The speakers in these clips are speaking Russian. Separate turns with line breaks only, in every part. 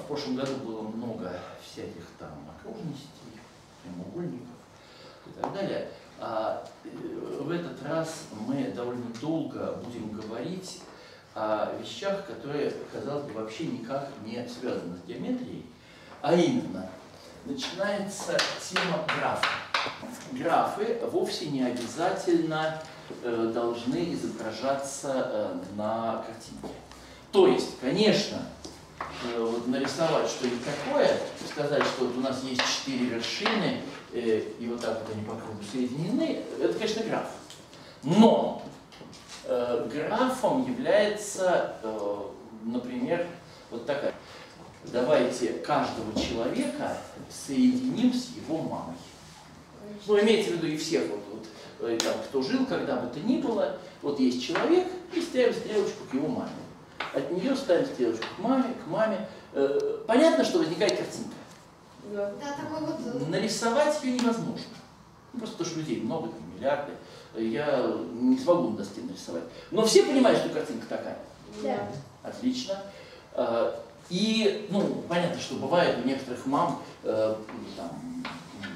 В прошлом году было много всяких там окружностей, прямоугольников и так далее. А в этот раз мы довольно долго будем говорить о вещах, которые, казалось бы, вообще никак не связаны с геометрией. А именно, начинается тема графа. Графы вовсе не обязательно должны изображаться на картинке. То есть, конечно, вот нарисовать что-нибудь такое, сказать, что вот у нас есть 4 вершины, и вот так вот они по кругу соединены, это, конечно, граф. Но графом является, например, вот такая. Давайте каждого человека соединим с его мамой. Ну, имейте в виду и всех, там, кто жил, когда бы то ни было, вот есть человек, и ставим стрелочку к его маме. От нее ставим стрелочку к маме. Понятно, что возникает картинка.
Да, такой вот...
Нарисовать ее невозможно. Ну, просто потому что людей много, там, миллиарды. Я не смогу на доске нарисовать. Но все понимают, что картинка такая.
Да.
Отлично. И, ну, понятно, что бывает у некоторых мам там,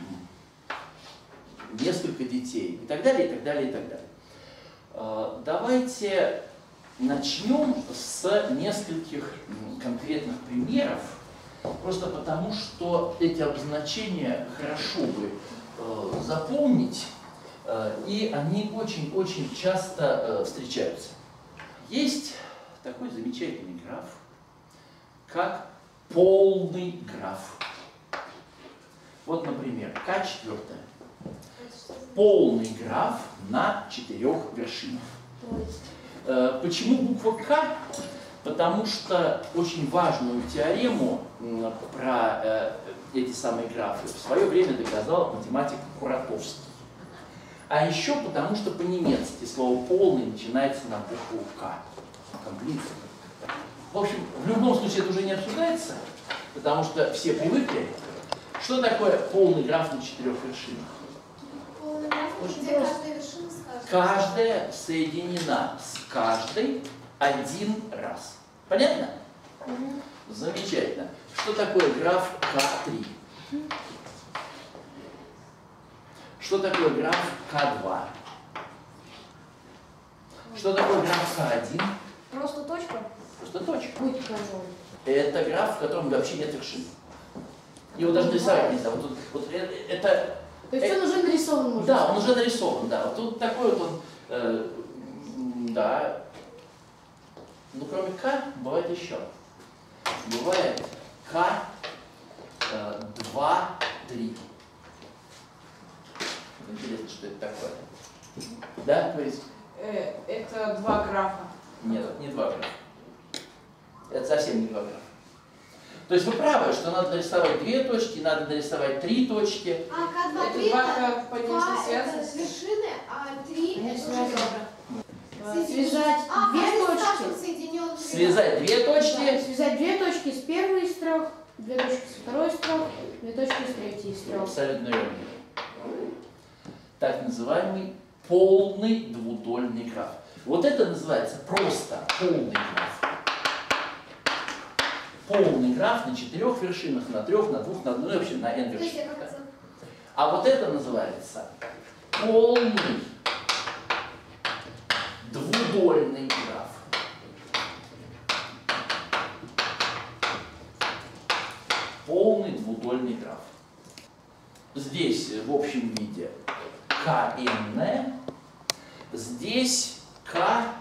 несколько детей и так далее, и так далее, и так далее. Давайте начнем с нескольких конкретных примеров, просто потому что эти обозначения хорошо бы запомнить, и они очень-очень часто встречаются. Есть такой замечательный граф, как полный граф. Вот, например, К4. Полный граф на 4 вершинах. Почему буква К? Потому что очень важную теорему про эти самые графы в свое время доказал математик Куратовский. А еще потому, что по-немецки слово «полный» начинается на букву К. В общем, в любом случае это уже не обсуждается, потому что все привыкли. Что такое полный граф на 4 вершинах?
Полный граф, где каждая вершина с каждой.
Каждая соединена с каждой один раз. Понятно? Замечательно. Что такое граф К3? Что такое граф К2? Что такое граф К1?
Просто точка?
Просто точка.
Будет контроль.
Это граф, в котором вообще нет вершин. Его даже нарисовать нельзя. Вот это...
То есть он уже нарисован, можно
Да,
сказать.
он уже нарисован, да. Вот тут такой вот он, да. Ну, кроме К, бывает еще. Бывает К2, 3. Интересно, что это такое. Да, то есть?
Это 2 графа.
Нет, не 2 графа. Это совсем не 2 графа. То есть вы правы, что надо нарисовать 2 точки, надо нарисовать 3 точки.
А К2,
Это
3
два конечной
это
связи.
с вершины, а 3 это уже
Связать две точки.
соединенные.
Связать 2 точки.
Связать 2 точки с первой из 3, 2 точки с второй из 3, 2 точки с третьей из 3.
Абсолютно верно. Так называемый полный двудольный граф. Вот это называется просто полный граф. Полный граф на 4 вершинах, на 3, на 2, на 1, ну, вообще на n вершинах. Да. А вот это называется полный двудольный граф. Полный двудольный граф. Здесь в общем виде КН, здесь К,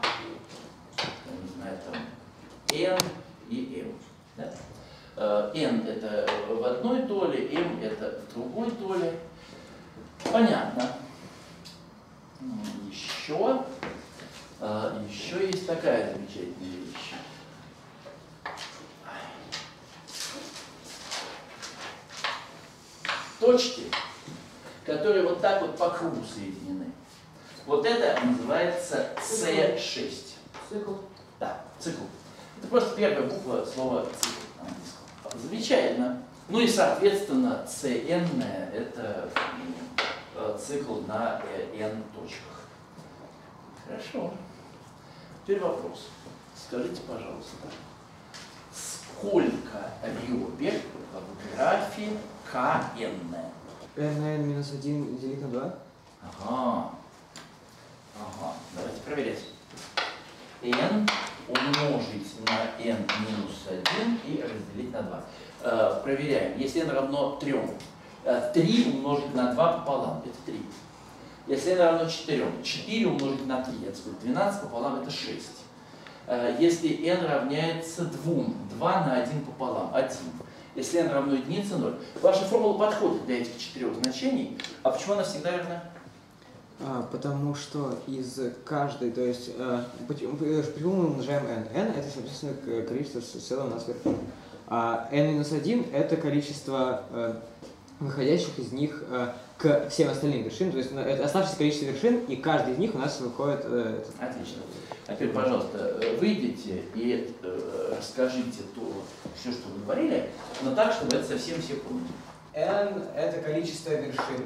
не знаю, там, N и M. Да? N это в одной доле, M это в другой доле. Понятно. Еще есть такая замечательная вещь. Точки, которые вот так вот по кругу соединены. Вот это называется C6.
Цикл.
Да, цикл. Это просто первая буква слова цикл на английском. Замечательно. Ну и соответственно CN это цикл на n точках. Хорошо. Теперь вопрос. Скажите, пожалуйста, сколько ребер Kn.
n на n минус 1 делить на 2.
Ага. Ага. Давайте проверять. n умножить на n минус 1 и разделить на 2. Проверяем. Если n равно 3, 3 умножить на 2 пополам, это 3. Если n равно 4, 4 умножить на 3, это сколько? 12 пополам, это 6. Если n равняется 2, 2 на 1 пополам, 1. Если n равно 1, 0. Ваша формула подходит для этих 4 значений. А почему она всегда верна?
Потому что из каждой, то есть, почему мы умножаем n? n это, соответственно, количество целого у нас вершин. А n-1 это количество выходящих из них к всем остальным вершинам, то есть это оставшееся количество вершин, и каждый из них у нас выходит...
Отлично. А теперь, пожалуйста, выйдите и расскажите все, что вы говорили, но так, чтобы это совсем все поняли.
n это количество вершин.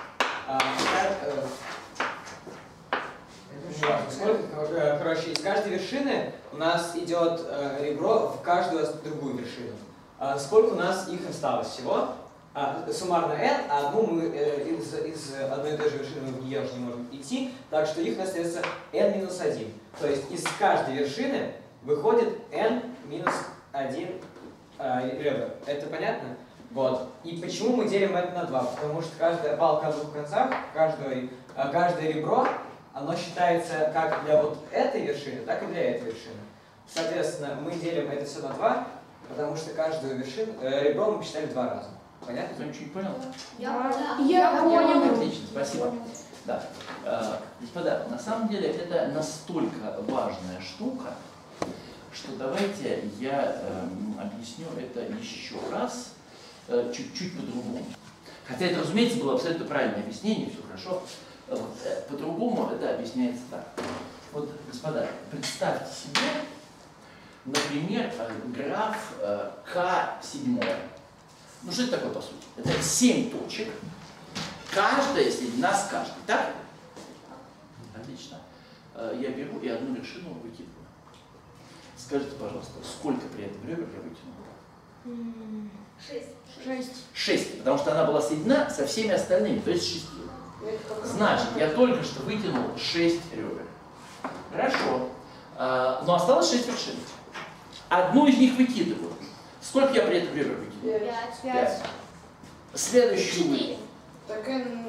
Короче, из каждой вершины у нас идет ребро в каждую другую вершину. Сколько у нас их осталось всего? Суммарно n, а одну мы из одной и той же вершины мы в нее уже не можем идти, так что их остается n минус 1. То есть из каждой вершины выходит n минус 1 ребра. Это понятно? Вот. И почему мы делим это на 2? Потому что каждая палка о двух концах, каждое ребро, оно считается как для вот этой вершины, так и для этой вершины. Соответственно, мы делим это все на 2, потому что каждую вершину, ребро мы посчитали 2 раза. Понятно?
Кто-нибудь чуть понял?
Я понял.
Отлично, спасибо. Да. Господа, на самом деле это настолько важная штука, что давайте я объясню это еще раз, чуть-чуть по-другому. Хотя это, разумеется, было абсолютно правильное объяснение, все хорошо. По-другому это объясняется так. Вот, господа, представьте себе, например, граф К7. Ну что это такое, по сути? Это 7 точек, каждая соединена с каждой, так? Отлично. Я беру и одну вершину выкидываю. Скажите, пожалуйста, сколько при этом ребер я вытянул?
6.
6, потому что она была соединена со всеми остальными, то есть 6. Значит, я только что вытянул 6 ребер. Хорошо. Но осталось 6 вершин. Одну из них выкидываю. Сколько я при этом ребер выкидываю? 5. Следующую вы.
Так n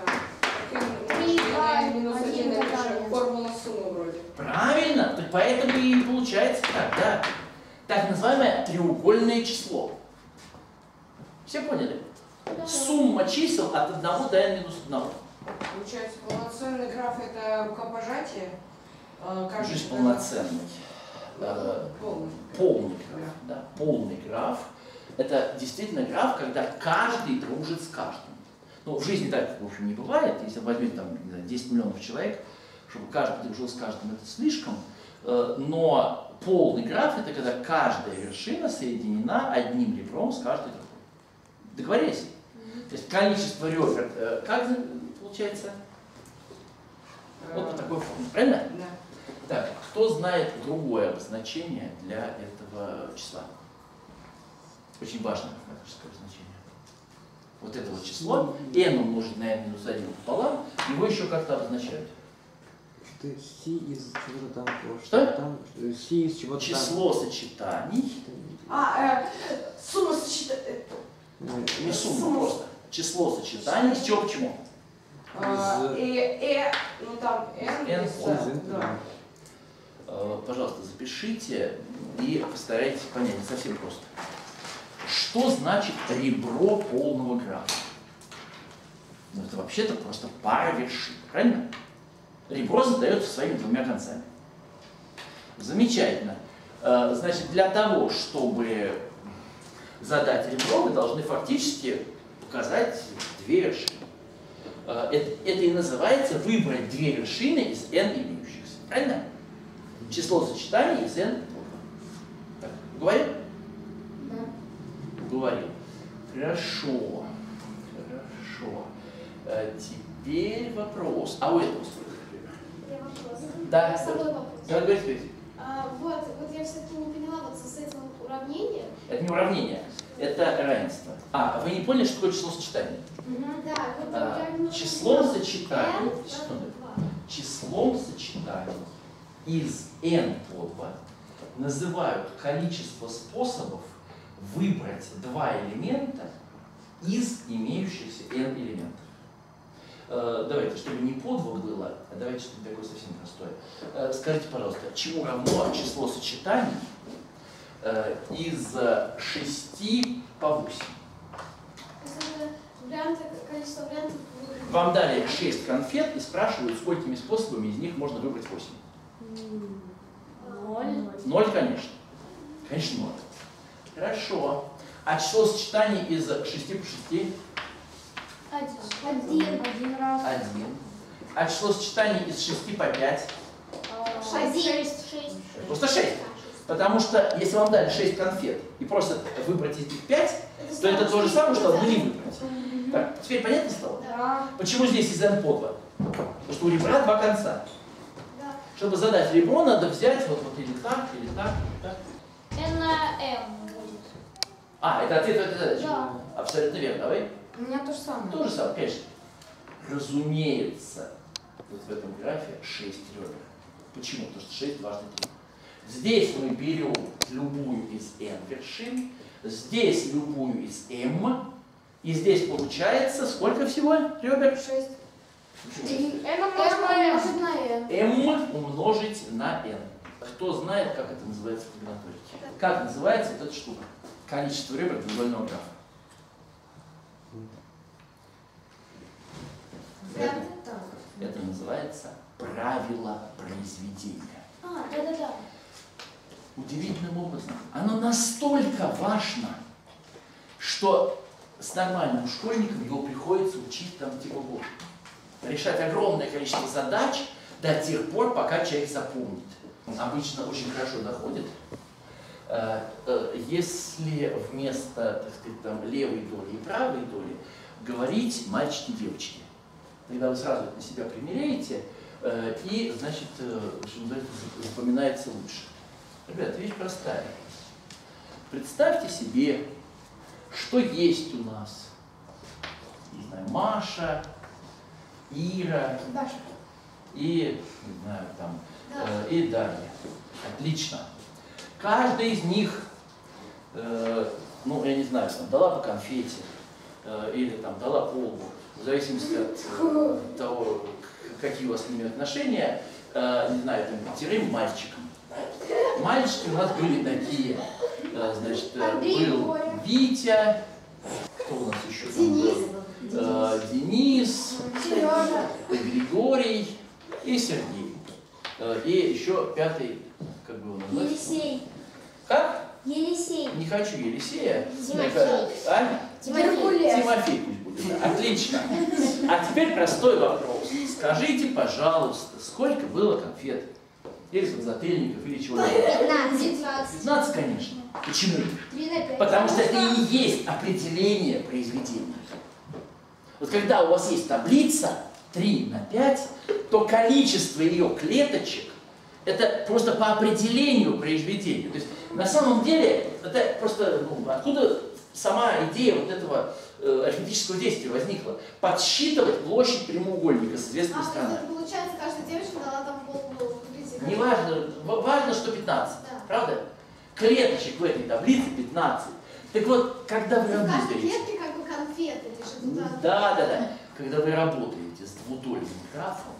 минус 1
1
это же формула суммы вроде.
Правильно, так поэтому и получается так, да. Так называемое треугольное число. Все поняли? Сумма чисел от 1 до n минус 1.
Получается, полноценный граф это рукопожатие.
Жизнь полноценный. Полный граф. Да, полный граф. Это действительно граф, когда каждый дружит с каждым. Ну, в жизни так, в общем, не бывает. Если возьмете там 10 миллионов человек, чтобы каждый дружил с каждым, это слишком. Но полный граф это когда каждая вершина соединена одним ребром с каждой другой. Договорились? То есть количество ребер, как получается? Вот по такой форме. Правильно?
Да.
Так, кто знает другое обозначение для этого числа? Очень важное математическое обозначение. Вот это вот число, n умножить на n минус 1 пополам, его еще как-то обозначают.
Что c из чего-то там.
Что?
Там, c из чего-то там.
Число сочетаний.
Сумма сочетаний.
Не сумма, просто. Число сочетаний с чего к чему?
Ну там n.
N
Да.
Пожалуйста, запишите и постарайтесь понять, не совсем просто. Что значит ребро полного графа? Ну, это вообще-то просто пара вершин, правильно? Ребро задается своими двумя концами. Замечательно. Значит, для того, чтобы задать ребро, вы должны фактически показать две вершины. Это и называется выбрать две вершины из n имеющихся. Правильно? Число сочетаний из n. Так, говорим? Да. Говорил. Хорошо. Хорошо. Теперь вопрос. А у этого сколько?
Вопрос.
Да.
С собой вопрос.
Да, говорите.
Вот я все-таки не поняла вот с этим уравнением.
Это не уравнение. Это равенство. А, вы не поняли, что такое числосочетание? Числом сочетаний, числом сочетаний из n подва называют количество способов выбрать два элемента из имеющихся n элементов. Давайте, чтобы не подвиг было, давайте что-нибудь такое совсем простое. Скажите, пожалуйста, чему равно число сочетаний из 6 по 8?
Количество вариантов.
Вам дали 6 конфет и спрашивают, сколькими способами из них можно выбрать 8.
0.
0, конечно. Конечно, 0. Хорошо. А число сочетаний из 6 по 6?
1 раз.
1. А число сочетаний из 6 по 5?
6.
Просто 6. Потому что если вам дали 6 конфет и просят выбрать из них 5, то это то же самое, что одну не выбрать. Так, теперь понятно стало?
Да.
Почему здесь из n по 2? Потому что у ребра два конца.
Да.
Чтобы задать ребро, надо взять вот или так, или так, или так.
N на M будет.
А, это ответ в этой задаче?
Да.
Абсолютно верно. Давай.
У меня то же самое.
То же самое, конечно. Разумеется, вот в этом графе 6 ребер. Почему? Потому что 6 дважды 3. Здесь мы берем любую из n вершин, здесь любую из m, и здесь получается сколько всего ребер?
6.
N умножить на N.
m умножить на n. Кто знает, как это называется в комбинаторике? Как называется вот эта штука? Количество ребер треугольного графа. Это называется правило произведения.
Да.
Удивительным образом. Оно настолько важно, что с нормальным школьником его приходится учить там типа вот. Решать огромное количество задач до тех пор, пока человек запомнит. Обычно очень хорошо доходит. Если вместо, так сказать, там, левой доли и правой доли говорить мальчики и девочки. Тогда вы сразу это на себя примеряете, и, значит, что называется, запоминается лучше. Ребята, вещь простая. Представьте себе, что есть у нас, не знаю, Маша, Ира
Даша.
и, не знаю, там, и Дарья. Отлично. Каждая из них, ну, я не знаю, там, дала по конфете или там дала полбу, в зависимости от того, какие у вас с ними отношения, не знаю, там, 5 мальчикам. Мальчики у нас были такие, значит, был Витя, кто у нас еще там был? Денис,
Сережа.
Григорий и Сергей. И еще 5-й, как бы его назвать?
Елисей.
Как?
Елисей.
Не хочу Елисея.
Тимофей.
А?
Тимофей.
Тимофей пусть будет. Да. Отлично. А теперь простой вопрос. Скажите, пожалуйста, сколько было конфет? Или подзатыльников, или чего-нибудь?
15.
15, конечно. Почему?
3 на 5.
Потому что это и есть определение произведения. Вот когда у вас есть таблица 3 на 5, то количество ее клеточек это просто по определению произведения. То есть на самом деле это просто откуда сама идея вот этого арифметического действия возникла? Подсчитывать площадь прямоугольника с известными сторонами.
Получается, каждая девочка дала там полбу.
Не важно, важно, что 15, правда? Клеточек в этой таблице 15. Так вот, когда вы
В каждой
работаете...
клетке как бы конфеты лежат.
Да. Когда вы работаете с двудольным графом,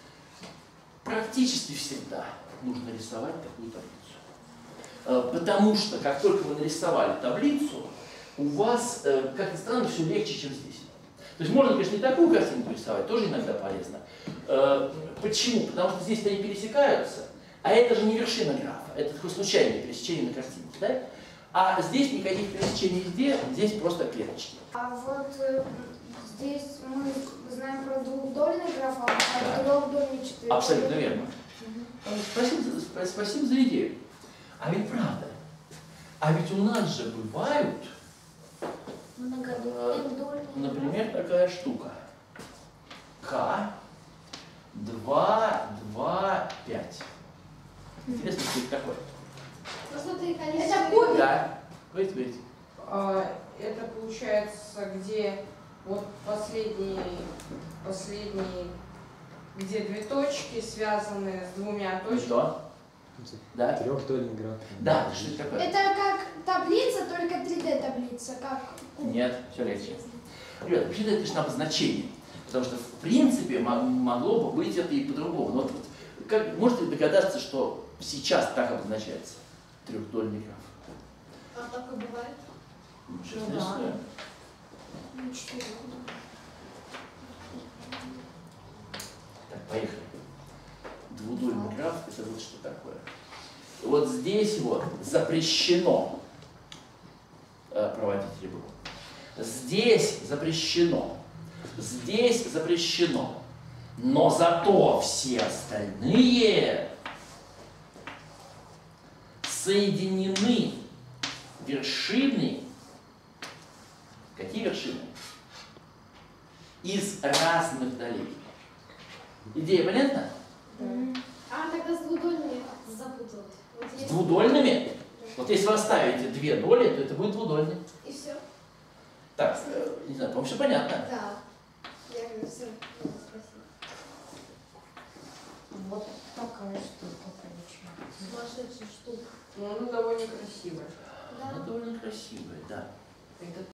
практически всегда нужно рисовать такую таблицу. Потому что, как только вы нарисовали таблицу, у вас, как ни странно, все легче, чем здесь. То есть можно, конечно, и такую картинку рисовать, тоже иногда полезно. Почему? Потому что здесь они пересекаются, а это же не вершина графа, это такое случайное пересечение на картинке, да? А здесь никаких пересечений везде, здесь просто клеточки.
А вот здесь мы знаем про двухдольный граф, а
Да.
трехдольный 4.
Абсолютно верно. Спасибо за идею. А ведь правда. А ведь у нас же бывают, например, такая штука. К 2, 2, 5. Интересно, что это такое?
Просто ты количество...
Это кубик.
Да. Говорите.
получается, где вот последний, где две точки связаны с двумя точками.
Что? Да?
Трехдольный граф.
Да, что это такое?
Это как таблица, только 3D таблица, как...
Нет, все легче. Ребята, вообще это лишь обозначение. Потому что, в принципе, могло бы быть это и по-другому. Но вот, как, можете догадаться, что сейчас так обозначается трехдольный граф?
А так и бывает.
Сейчас
Ну да.
нарисуем.
Ну, 4.
Так, поехали. Двудольный граф – это вот что такое. Вот здесь вот запрещено проводить ребро. Здесь запрещено. Здесь запрещено. Но зато все остальные соединены вершины. Какие вершины? Из разных долей. Идея понятна?
А тогда с двудольными запутают. Вот
С
есть-
двудольными? Вот если вы оставите две доли, то это будет двудольный.
И все?
Так, не знаю, по-моему, все понятно.
Да. Я говорю, все. Спасибо.
Вот такая штука получается.
Сумасшедшая штука.
Ну, она довольно красивая.
Да.
Она довольно красивая, да.
Это